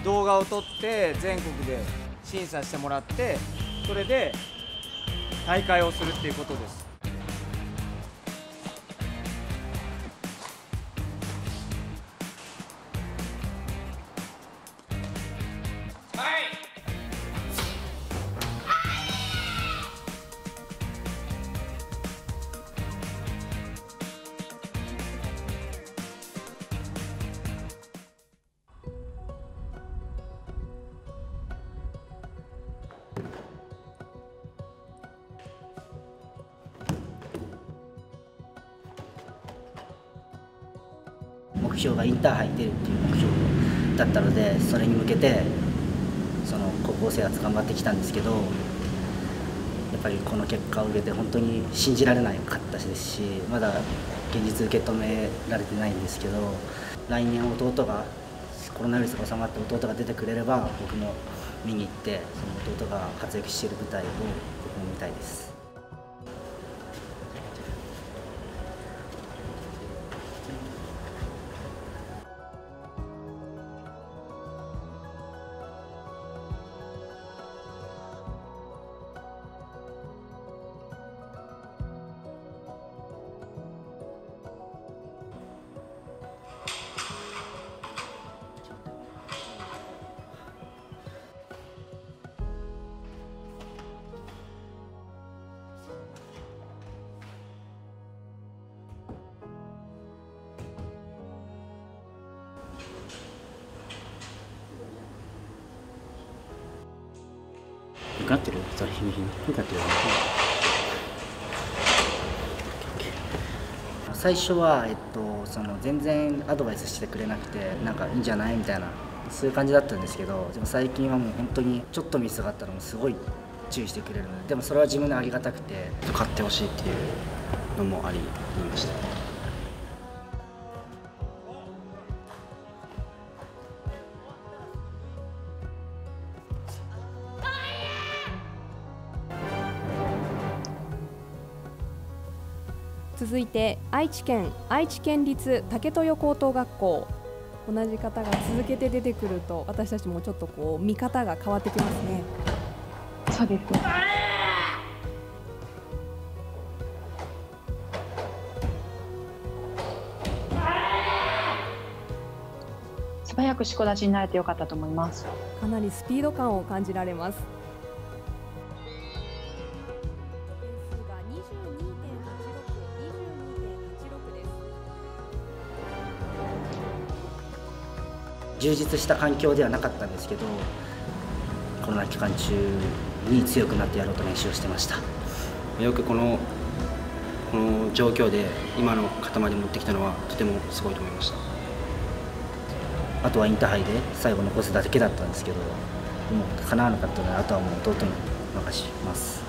動画を撮って全国で審査してもらって、それで大会をするっていうことです。 目標がインターハイに出るっていう目標だったので、それに向けてその高校生活頑張ってきたんですけど、やっぱりこの結果を受けて本当に信じられなかったですし、まだ現実受け止められてないんですけど、来年弟がコロナウイルスが収まって弟が出てくれれば、僕も見に行ってその弟が活躍している舞台を僕も見たいです。 受かってる？それ日に日に受かってる。 最初は、その全然アドバイスしてくれなくて、なんかいいんじゃないみたいな、そういう感じだったんですけど、でも最近はもう本当にちょっとミスがあったらもすごい注意してくれるので、でもそれは自分でありがたくて、 勝ってほしいっていうのもあり言いました。 続いて愛知県立竹豊高等学校、同じ方が続けて出てくると私たちもちょっとこう見方が変わってきますね。 そうですね。素早くしこ立ちになれてよかったと思います。 かなりスピード感を感じられます。 充実した環境ではなかったんですけど、コロナ期間中に強くなってやろうと練習をしてました。 よくこの状況で今の肩まで持ってきたのはとてもすごいと思いました。 あとはインターハイで最後残すだけだったんですけど、もう叶わなかったので、あとはもう弟に任します。